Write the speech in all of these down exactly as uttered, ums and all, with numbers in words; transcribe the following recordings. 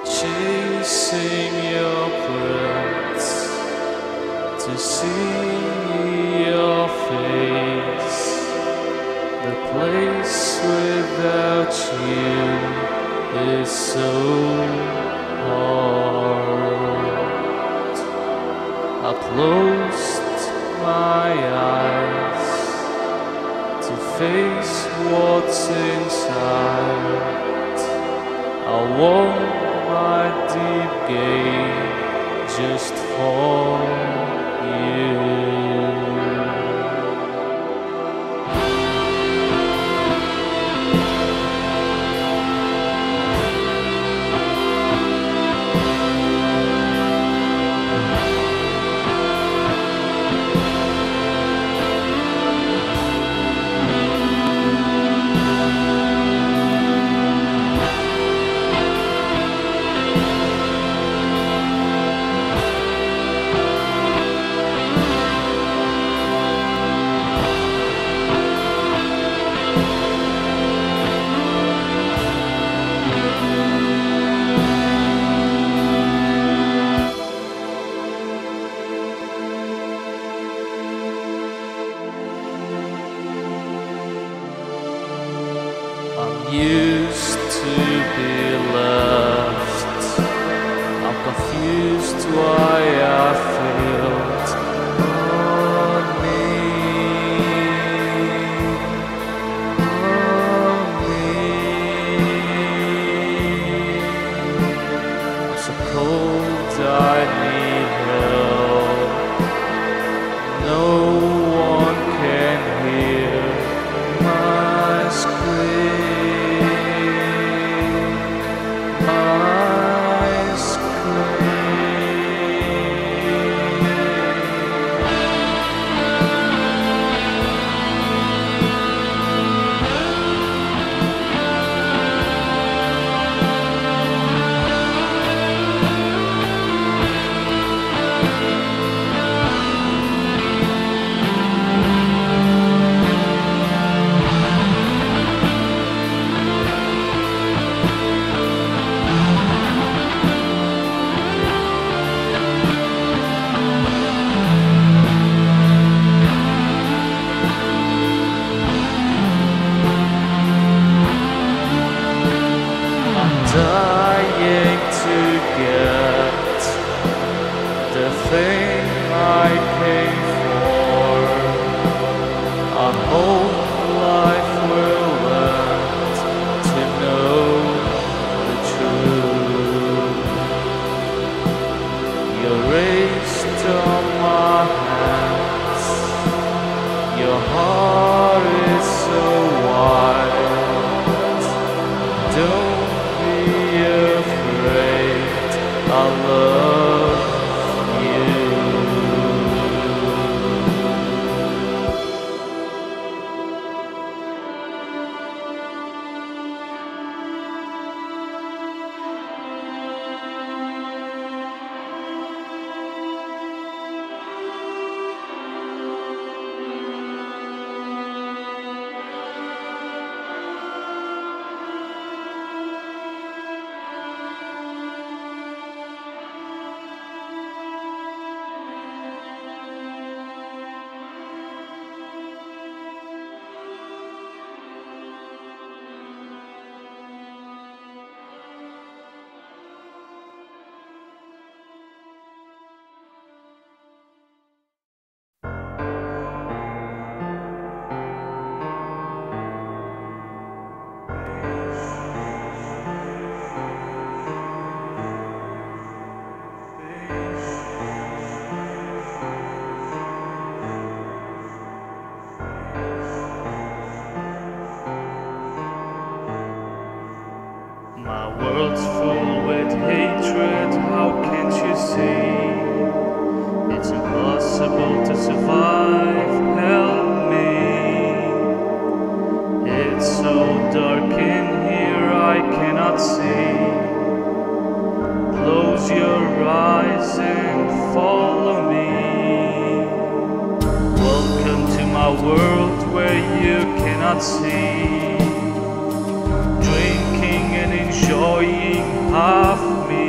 chasing your breath to see your face. The place without you is so hard. I closed my eyes to face what's inside. I won my deep game just for you. I'm used to be left. I'm confused why I failed on me, on me. I'm so cold, I need help. No one can hear my scream. Dying to get the thing I came for. I hope life will learn to know the truth. You're raised on my hands. Your heart is so wide. Don't I love you. My world's full with hatred, how can't you see? It's impossible to survive, help me. It's so dark in here, I cannot see. Close your eyes and follow me. Welcome to my world where you cannot see. Drinking and enjoying half me.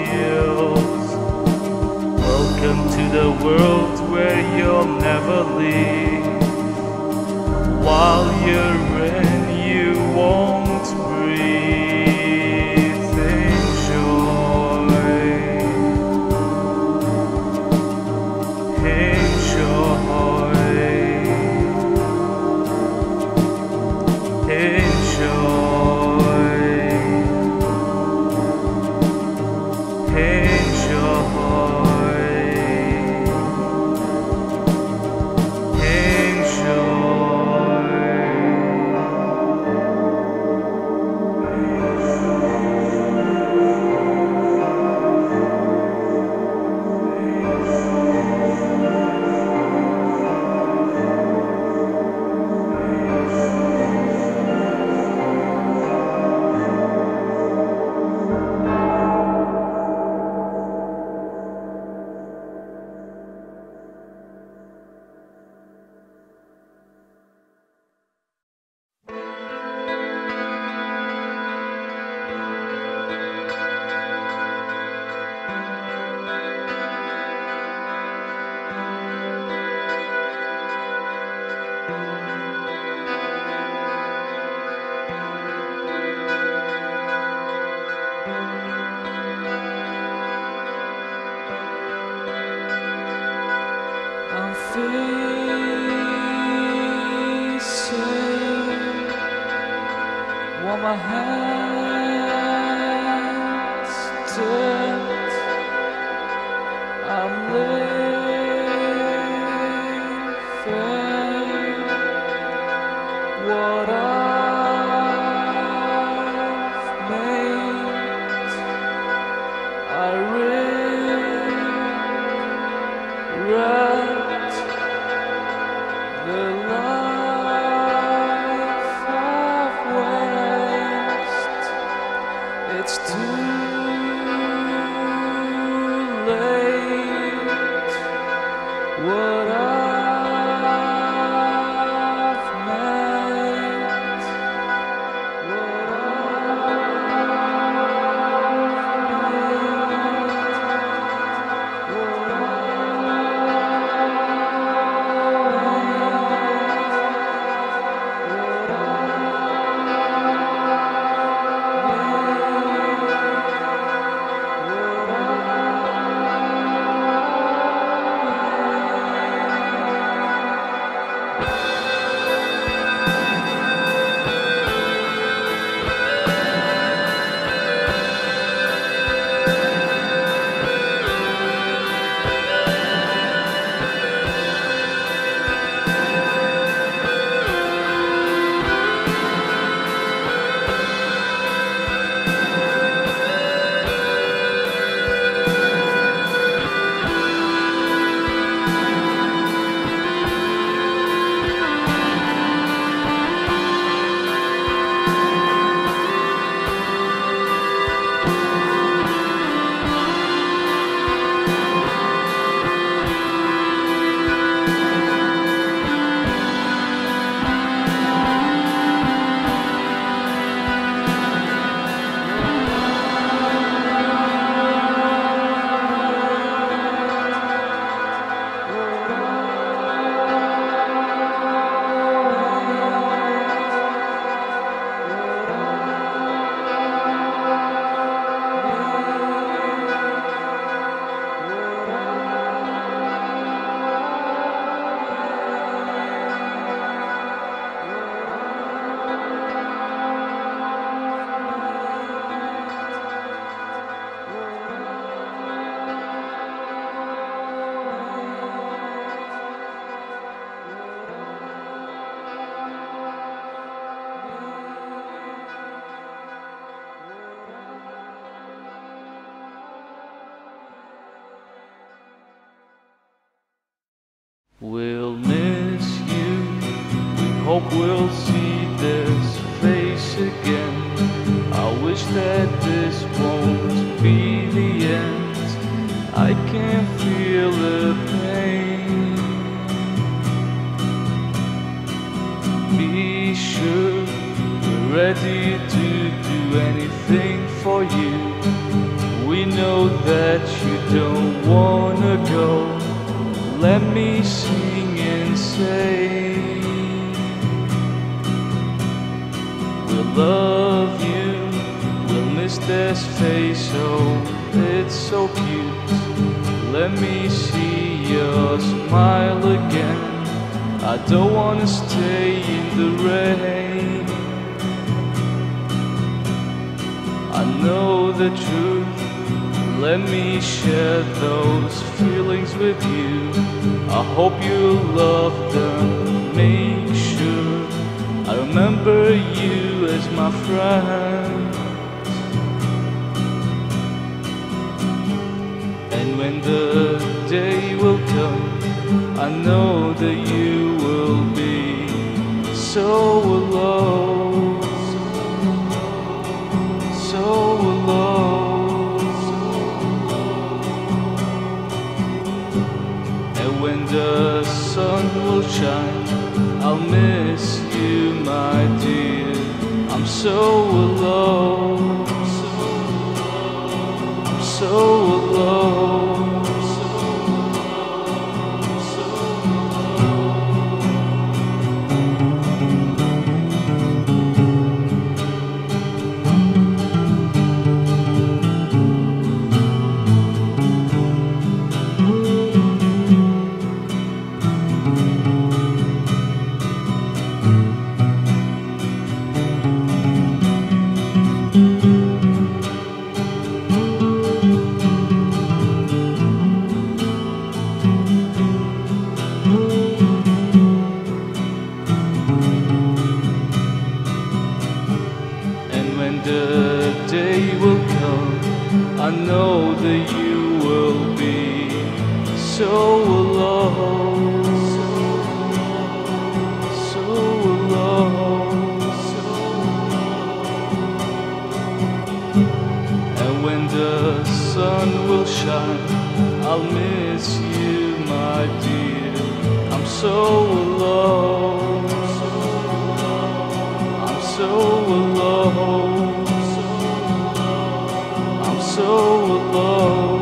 I'm facing what my hands did. I'm living what I've made. I regret the life I've wasted. It's too late. What I've made, what We'll miss you, we hope we'll see this face again. I wish that this won't be the end. I can feel the pain. Be sure we're ready to do anything for you. We know that you don't wanna go. Let me sing and say we'll love you, we'll miss this face, oh, it's so cute. Let me see your smile again. I don't wanna stay in the rain. I know the truth, let me share those feelings with you. I hope you love them, make sure I remember you as my friend. And when the day will come, I know that you will be so alone, so alone. And when the sun will shine, I'll miss you, my dear. I'm so alone, I'm so alone. that you will be so alone, so alone. And when the sun will shine, I'll miss you, my dear. I'm so alone, I'm so alone, I'm so alone.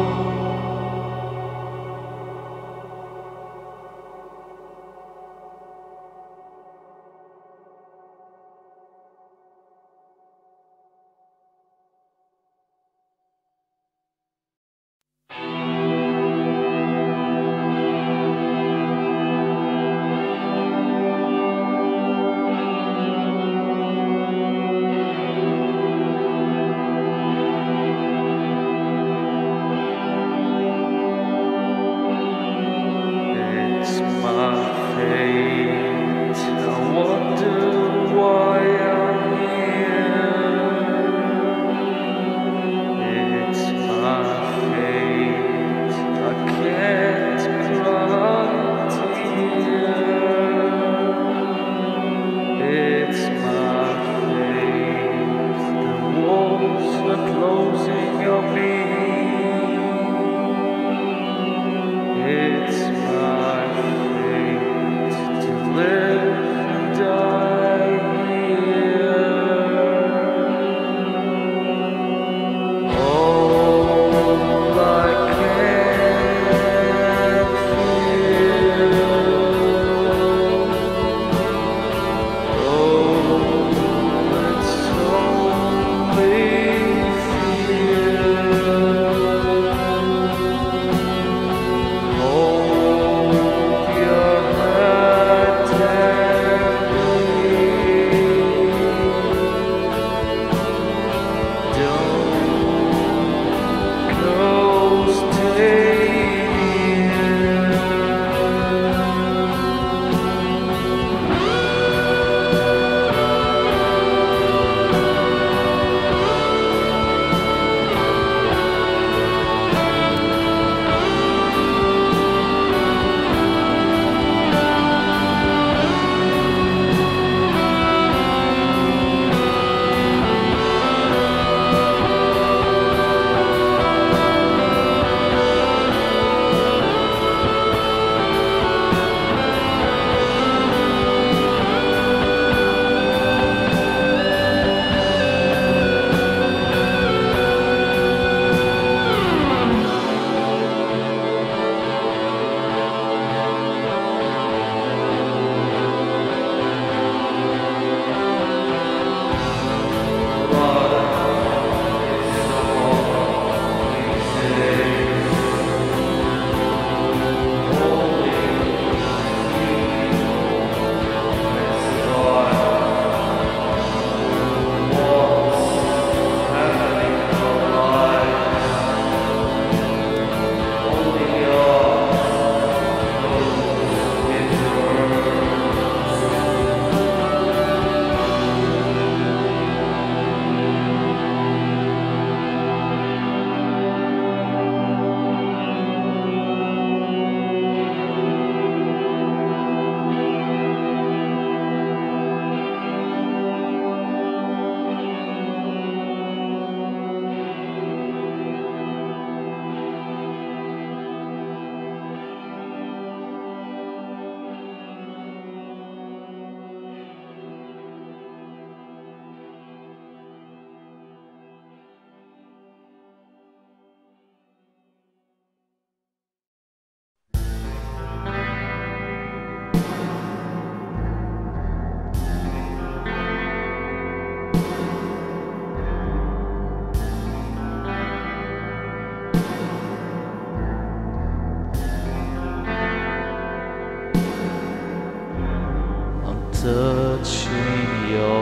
touching your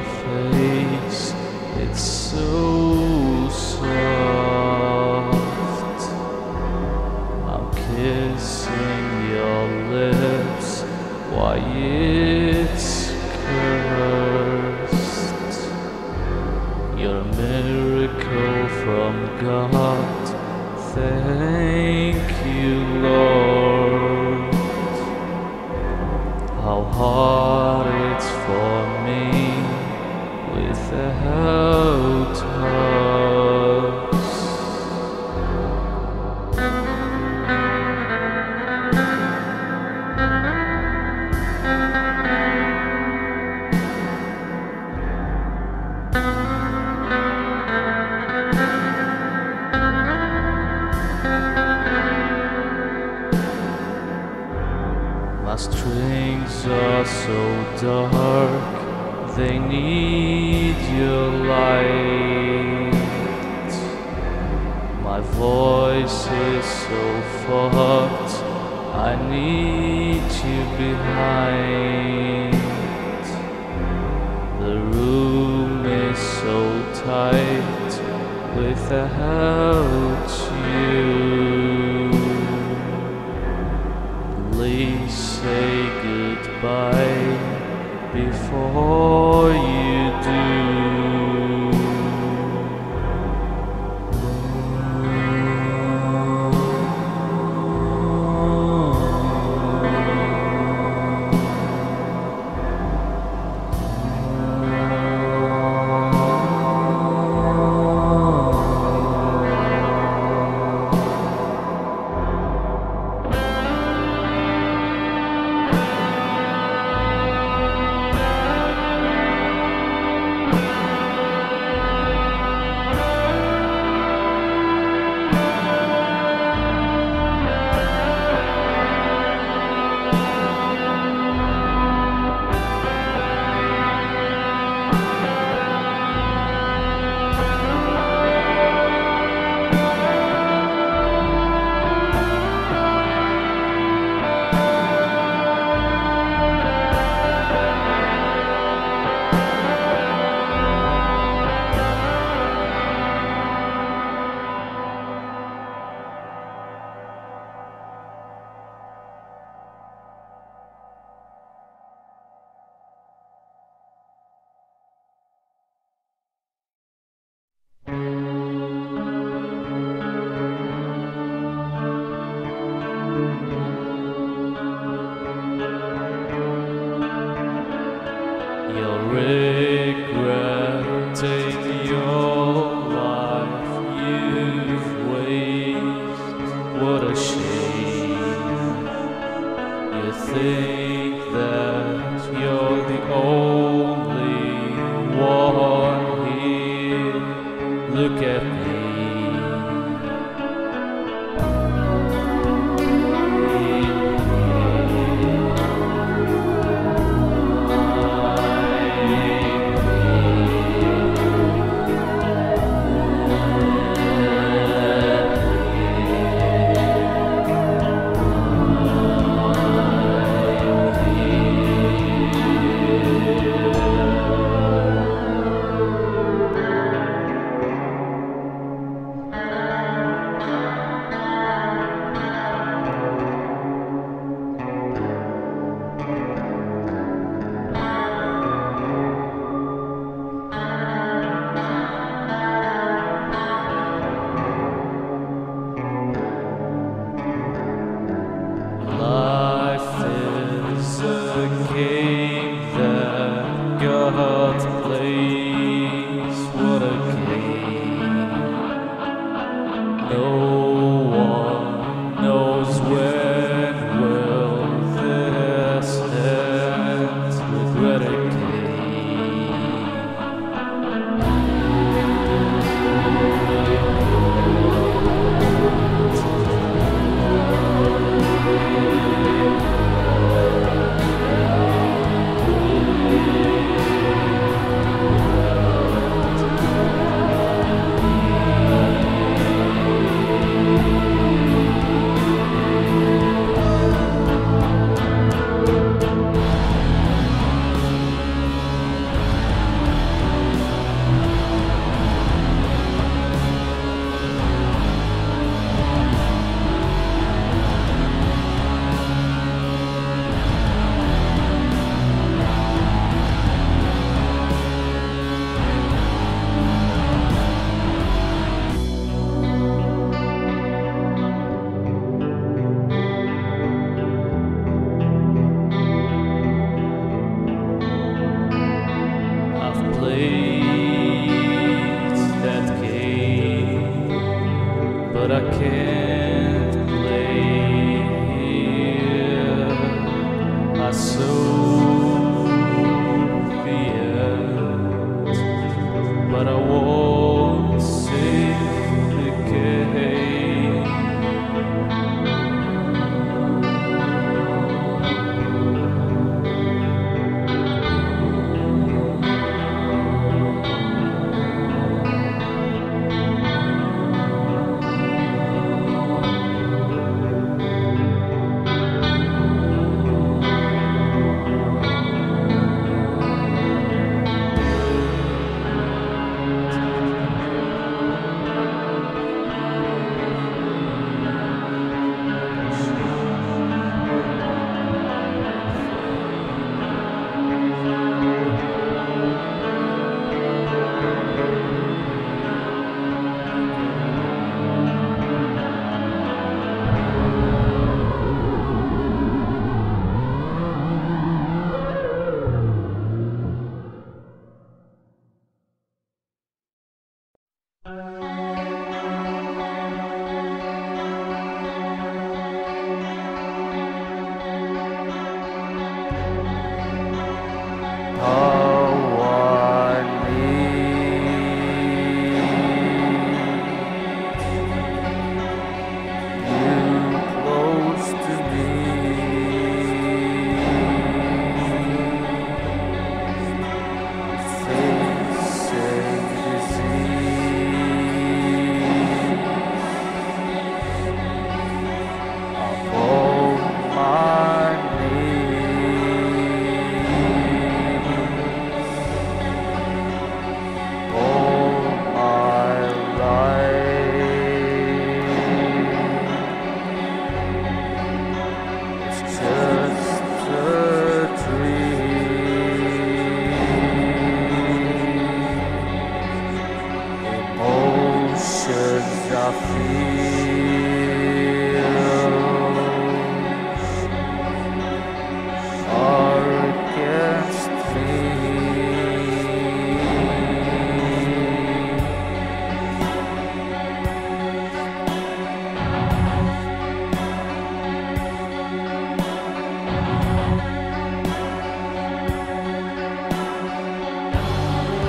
face, it's so soft. I'm kissing your lips while it's cursed. You're a miracle from God, Thank you, Lord. How hard it's for me without us. My strings are so dark, they need your light. My voice is so fucked, I need you behind. The room is so tight without you. Please say goodbye before you do. You're regretting your life you've wasted. What a shame. You think that you're the only one here. Look at me. but I can't lay here. I sow the earth, but I won't syndicate.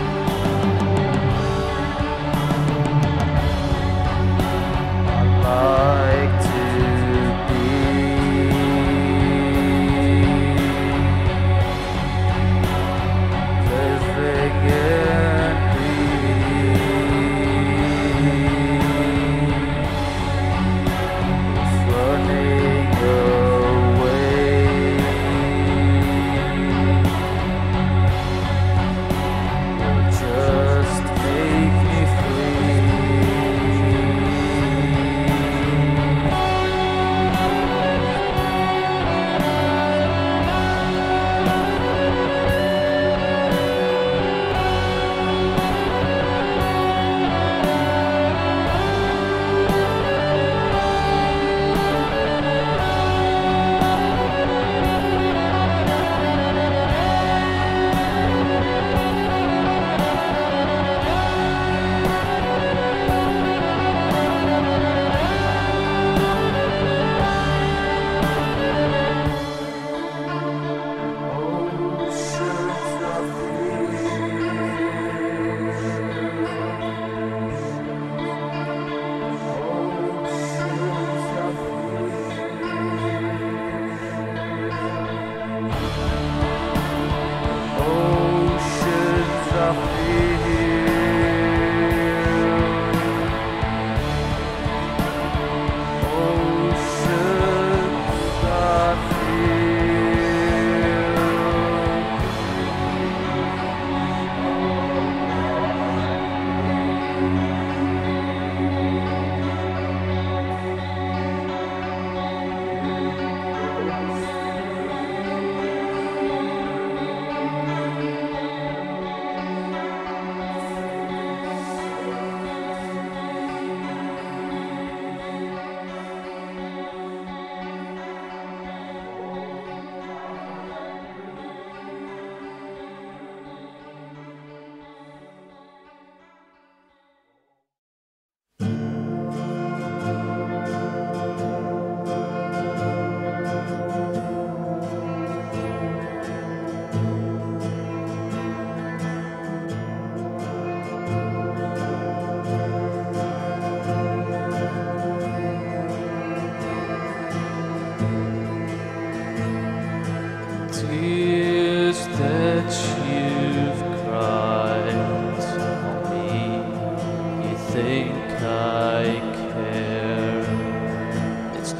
Allah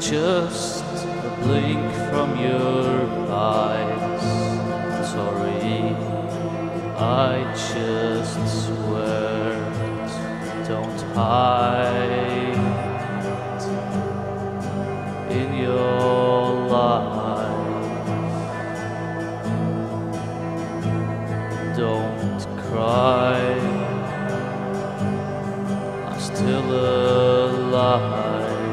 just a blink from your eyes. Sorry, I just swear, don't hide in your life. Don't cry, I'm still alive.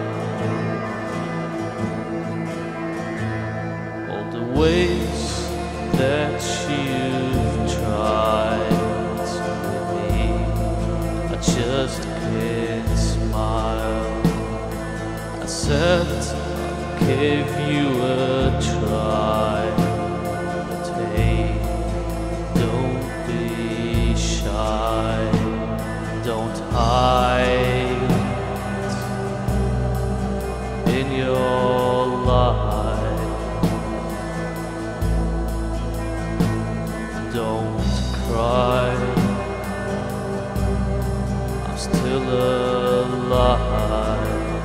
All the ways that you've tried with me, I just can't smile. I said I'll give you a try, but hey, don't be shy, don't hide in your life. Don't cry, I'm still alive.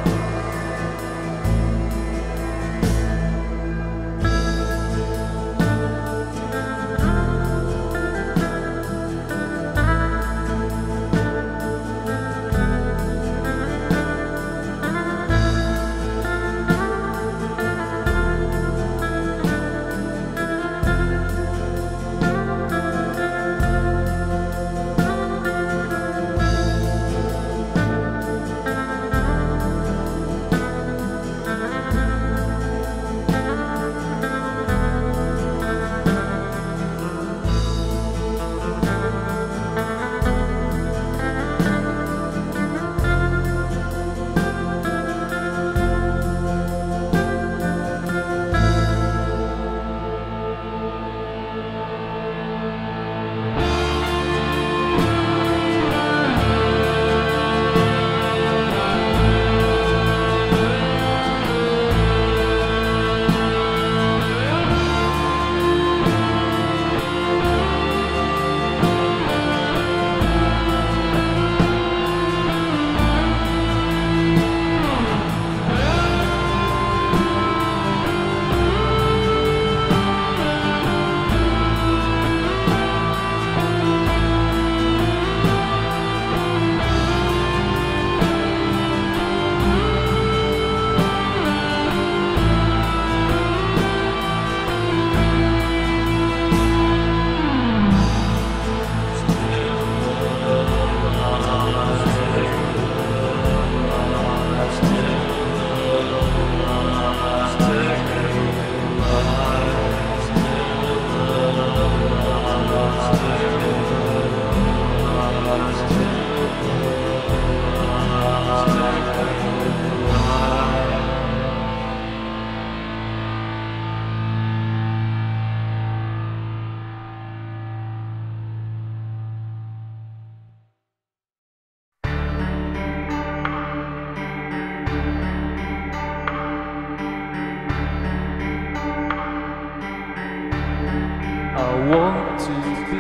I want to be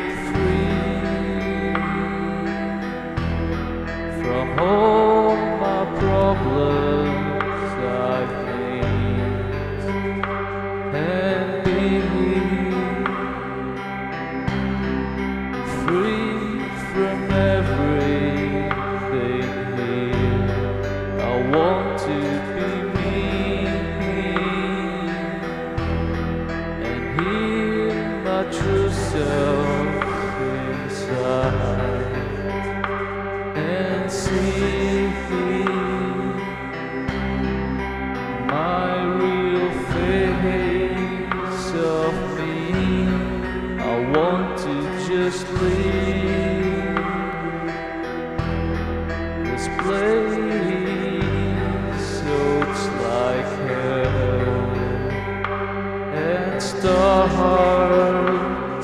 free from all my problems I've made, and be free from everything here. I want to be me and hear my true self inside, and see my real face of me. I want to just leave this place, so it's like hell, and start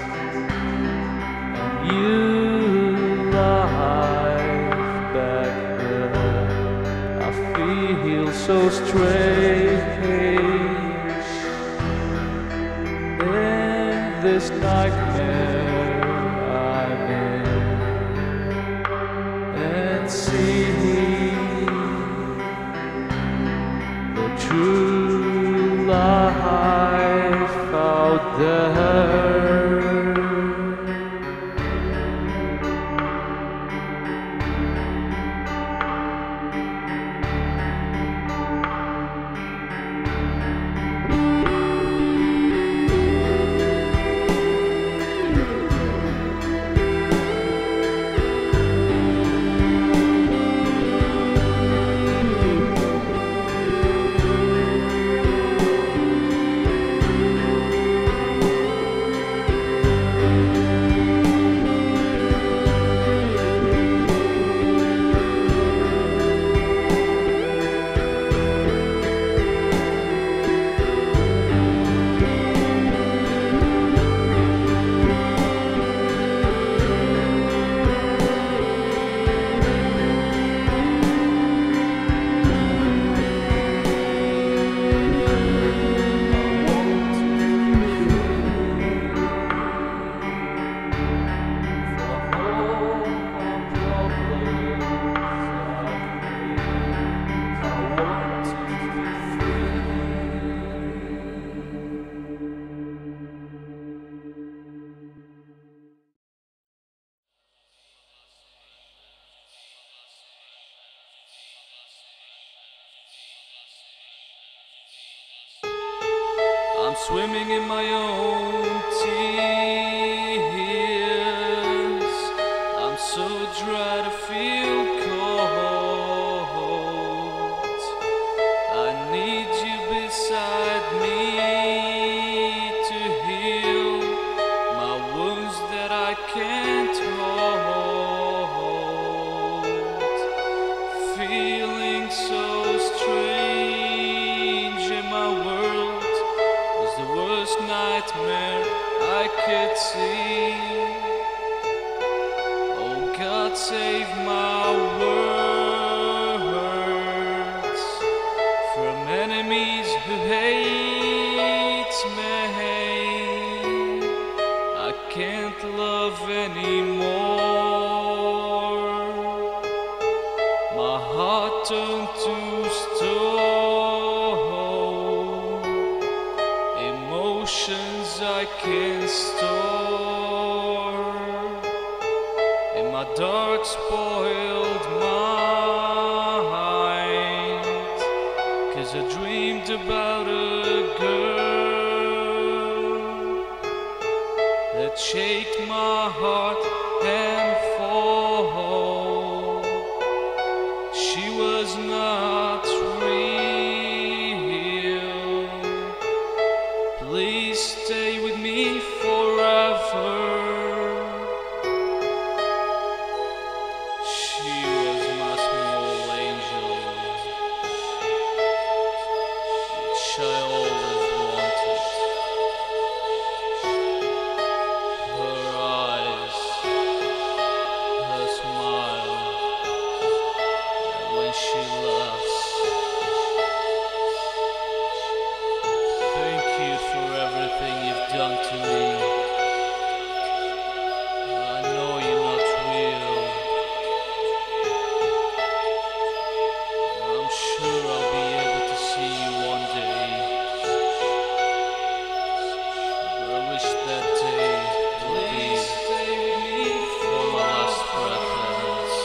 a new life back there. I feel so strange in this nightmare I'm in, and see the I'm swimming in my own tears. I'm so dry to feel cold. I need you beside me to heal my wounds that I can't hold. Feeling so strange in my world was the worst nightmare I could see. Oh God, save my words from enemies who hate me. I can't love anymore. My heart turned to stone. Emotions I can't store. In my dark, spoiled mind, 'cause I dreamed about a girl that shaped my heart and fall. She was not real. Please stay with me forever. She was my small angel, which I always wanted. Her eyes, her smile, and when she laughs. Thank you for everything you've done to me. I know you're not real. I'm sure I'll be able to see you one day. But I wish that day would be for my last breath ends.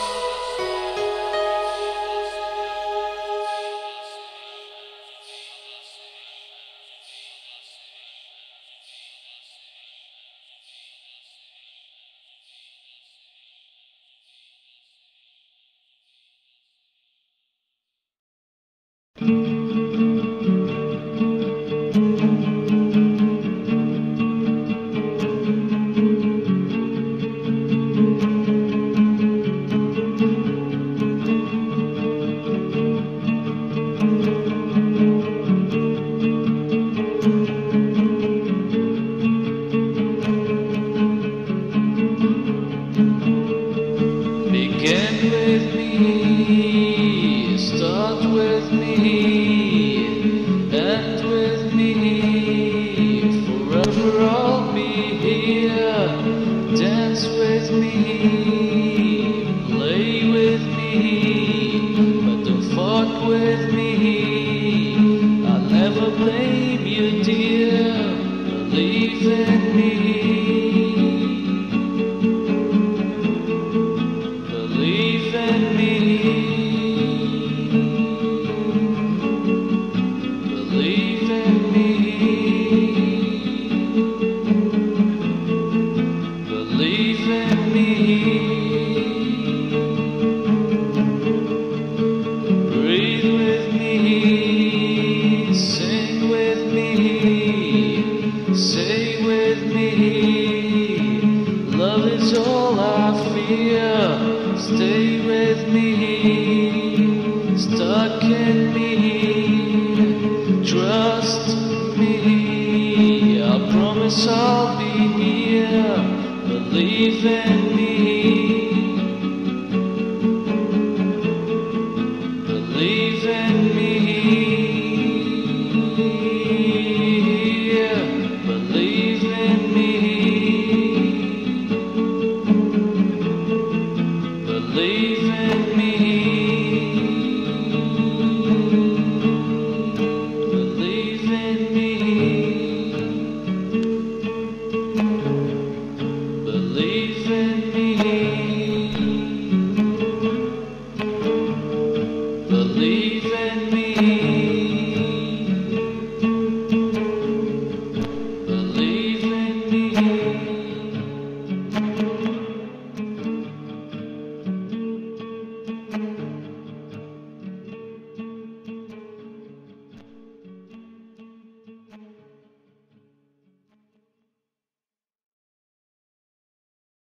Begin with me, start with me, end with me. Forever I'll be here. Dance with me, play with me, but don't fuck with me. I'll never blame you, dear. Believe in me. Believe in me. Believe in me. Believe in me. Breathe with me. Sing with me. Say with me. Love is all I fear. Stay with me, stuck in me, trust me, I promise I'll be here, believe in me, believe in me, believe in me. Believe in me. Believe in me. Believe in me. Believe in me.